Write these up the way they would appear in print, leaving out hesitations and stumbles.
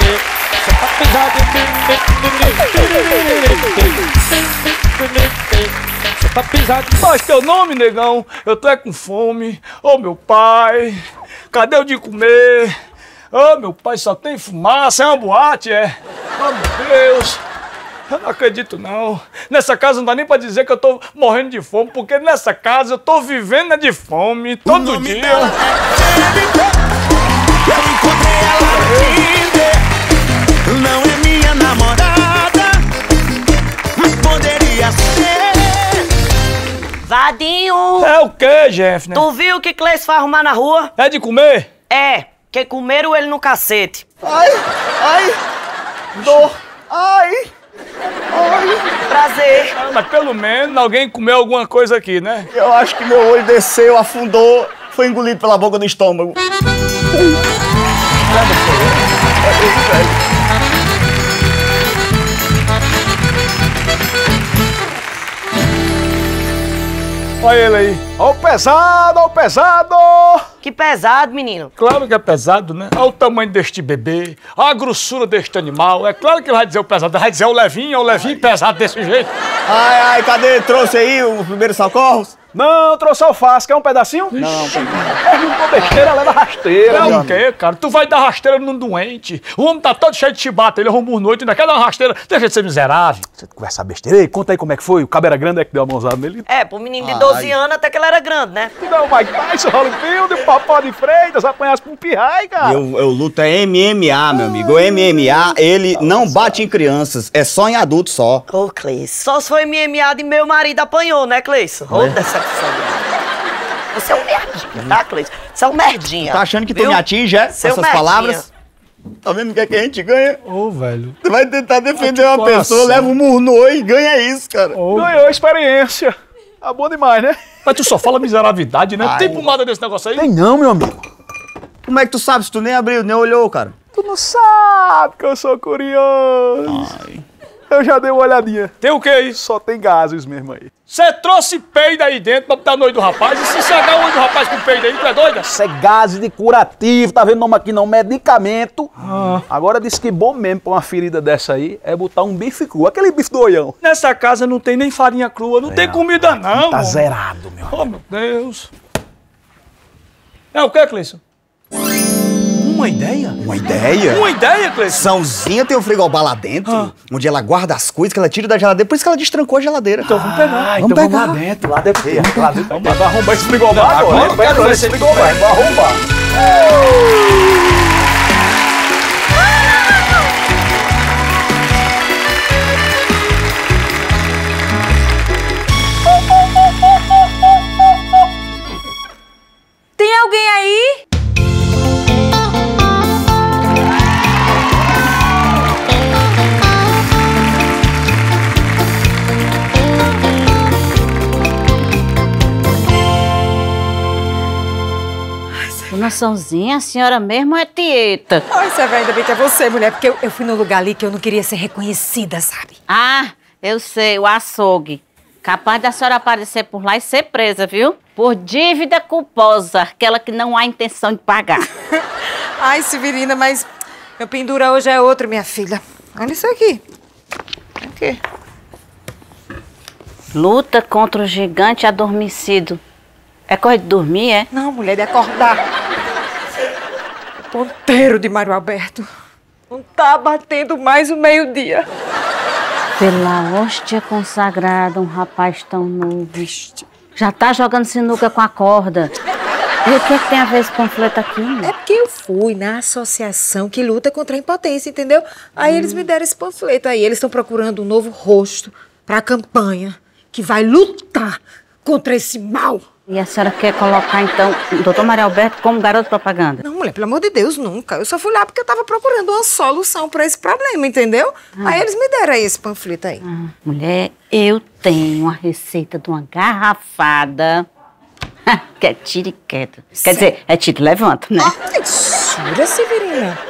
Só pra pisar só pra pisar. Mas teu nome, negão? Eu tô é com fome. Ô, meu pai, cadê o de comer? Ô, meu pai, só tem fumaça, é uma boate, é? Oh, meu Deus. Eu não acredito, não. Nessa casa não dá nem pra dizer que eu tô morrendo de fome, porque nessa casa eu tô vivendo de fome todo dia. Eu encontrei ela no Tinder. Não é minha namorada, mas poderia ser. Vadinho! É o quê, Jeff, né? Tu viu o que Cleice foi arrumar na rua? É de comer? É, que comeram ele no cacete. Ai, ai, dor, ai, ai. Prazer. Ah, mas pelo menos alguém comeu alguma coisa aqui, né? Eu acho que meu olho desceu, afundou, foi engolido pela boca do estômago. Olha ele aí. Ó o pesado, ó o pesado! Que pesado, menino. Claro que é pesado, né? Olha o tamanho deste bebê, olha a grossura deste animal. É claro que ele vai dizer o pesado, vai dizer o levinho pesado desse jeito. Ai, ai, cadê? Trouxe aí os primeiros socorros? Não, trouxe alface. Quer um pedacinho? Não, Não for besteira, leva rasteira. É meu o quê, cara? Tu vai dar rasteira num doente. O homem tá todo cheio de chibata, ele arrumou noite, ainda quer dar uma rasteira. Deixa de ser miserável. Você conversa besteira. Ei, conta aí como é que foi. O cabo era grande, é que deu a mãozada nele. É, pro menino de 12 anos até que ele era grande, né? Tu não é o Mike Tyson, Holyfield, o Papá de Freitas, apanhasse com um pirrai, cara. eu luto é MMA, meu amigo. O MMA, ele não bate em crianças, é só em adultos só. Ô, Cleice, só se foi MMA de meu marido apanhou, né, Cleice? Ô, decepção. Você é um merdinha, tá, Cleice? Você é um merdinha. Tá achando que tu viu? me atinge, é? Com Seu essas merdinha. palavras? Tá vendo o que é que a gente ganha? Ô, velho. Tu vai tentar defender que uma coração. pessoa, leva um murro no olho e ganha isso, cara. Ganhou experiência. Tá bom demais, né? Mas tu só fala miserabilidade, né? Tem pomada desse negócio aí? Tem não, meu amigo. Como é que tu sabe se tu nem abriu, nem olhou, cara? Tu não sabe que eu sou curioso. Eu já dei uma olhadinha. Tem o que aí? Só tem gases mesmo aí. Você trouxe peido aí dentro pra botar no olho do rapaz? E se você agarrar o olho do rapaz com peido aí, tu é doida? Isso é gases de curativo, tá vendo o nome aqui não? Medicamento. Agora disse que bom mesmo pra uma ferida dessa aí é botar um bife cru, aquele bife do olhão. Nessa casa não tem nem farinha crua, não tem comida não. Tá homem. zerado, meu. Oh, meu Deus. É o que, Cleison? Uma ideia? Uma ideia? Uma ideia, Cleison? Sãozinha tem um frigobar lá dentro, onde ela guarda as coisas que ela tira da geladeira, por isso que ela destrancou a geladeira. Então vamos pegar. Então vamos lá dentro, lá dentro. Lá dentro. Vai arrombar esse frigobar Não, agora eu quero ver esse esse frigobar. Vai arrombar. Tem alguém aí? Dona Sãozinha, a senhora mesmo é tieta. Ai, Sérvia, ainda bem que é você, mulher, porque eu fui num lugar ali que eu não queria ser reconhecida, sabe? Ah, eu sei, o açougue. Capaz da senhora aparecer por lá e ser presa, viu? Por dívida culposa, aquela que não há intenção de pagar. Ai, Severina, mas meu pendura hoje é outro, minha filha. Olha isso aqui. O quê? Luta contra o gigante adormecido. É coisa de dormir, é? Não, mulher, de acordar. O ponteiro de Mário Alberto. Não tá batendo mais o meio-dia. Pela hóstia consagrada, um rapaz tão novo. Já tá jogando sinuca com a corda. E o que é que tem a ver esse panfleto aqui? É porque eu fui na associação que luta contra a impotência, entendeu? Aí eles me deram esse panfleto aí. Eles estão procurando um novo rosto pra campanha que vai lutar contra esse mal. E a senhora quer colocar, então, o doutor Mário Alberto como garoto propaganda? Não, mulher, pelo amor de Deus, nunca. Eu só fui lá porque eu tava procurando uma solução pra esse problema, entendeu? Aí eles me deram aí esse panfleto aí. Mulher, eu tenho a receita de uma garrafada que é tira e queda. Quer dizer, é tira e levanta, né? Ai, jura, Severina?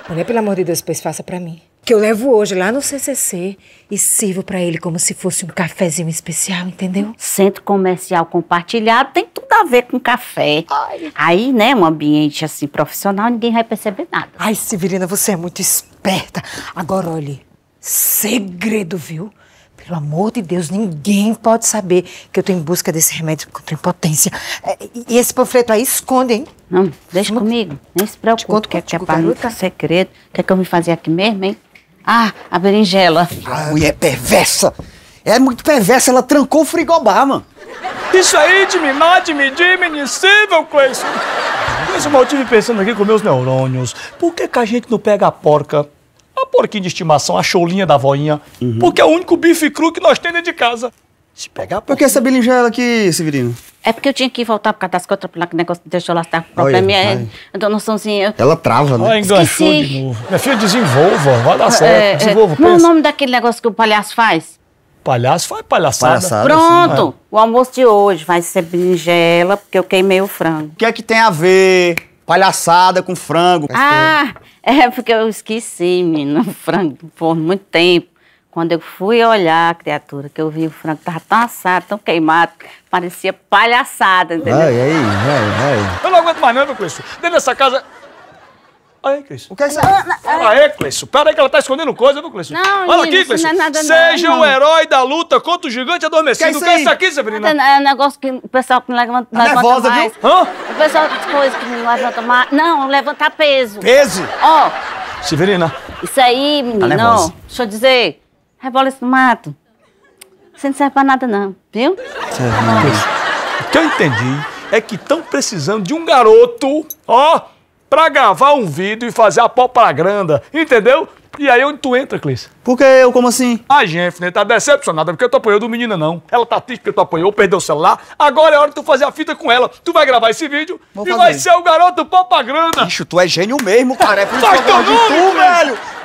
Mulher, pelo amor de Deus, pois faça pra mim. Que eu levo hoje lá no CCC e sirvo pra ele como se fosse um cafezinho especial, entendeu? Centro comercial compartilhado tem tudo a ver com café. Aí, né, um ambiente assim profissional, ninguém vai perceber nada. Ai, Severina, você é muito esperta. Agora, olhe, segredo, viu? Pelo amor de Deus, ninguém pode saber que eu tô em busca desse remédio contra a impotência. E esse panfleto aí esconde, hein? Não, deixa comigo, nem se preocupe. conto Que é contigo, para garota. segredo. O que eu vim fazer aqui mesmo, hein? Ah, a berinjela. A mulher é perversa. É muito perversa, ela trancou o frigobar, mano. Isso aí de mimar, de medir, inesquecível, Cleison. Cleison, eu estive pensando aqui com meus neurônios. Por que a gente não pega a porca, a porquinha de estimação, a cholinha da voinha? Porque é o único bife cru que nós temos dentro de casa. Se pegar a Por que essa berinjela aqui, Severino? É porque eu tinha que voltar por causa das contas, por lá que o negócio deixou lá, tá com Olha, problema. vai. Eu tô noçãozinha. Ela trava, né? Ah, enganchou Esqueci. de novo. Minha filha, desenvolva. Vai dar certo. Desenvolva, Como é o pensa. nome daquele negócio que o palhaço faz? Palhaço faz palhaçada. Palhaçada. Pronto, o almoço de hoje vai ser berinjela, porque eu queimei o frango. O que é que tem a ver palhaçada com frango? Ah, é porque eu esqueci, menino, o frango por muito tempo. Quando eu fui olhar, criatura, que eu vi o frango, tava tão assado, tão queimado, parecia palhaçada, entendeu? Vai, vai. Eu não aguento mais não, meu Cleison. Dentro dessa casa... Aí, Cleison. O que é isso? Aê, Cleison. Pera aí que ela tá escondendo coisa, viu, Cleison? Não, Olha menino, aqui, isso Cleison. não é nada, Seja não. o herói da luta contra o gigante adormecido. Que é O que é isso isso aí? aqui, Severina? É um negócio que o pessoal que não levanta, Tá nervosa, mais. viu? Hã? O pessoal das coisas que não levanta mais. Não, levantar peso. Peso? Ó, Severina, isso aí, menino, nervosa. ó, deixa eu dizer. Rebola isso no mato. Você não serve pra nada, não, viu? o que eu entendi é que estão precisando de um garoto, ó, pra gravar um vídeo e fazer a propaganda, entendeu? E aí onde tu entra, Cleison? Por que eu, como assim? A gente, né, tá decepcionada porque tu apanhou do menina, não. Ela tá triste porque tu apanhou, perdeu o celular. Agora é hora de tu fazer a fita com ela. Tu vai gravar esse vídeo Vou e fazer. vai ser o garoto propaganda. Bicho, tu é gênio mesmo, cara. É por isso Faz que eu gosto teu de nome, tu, Cleison. velho.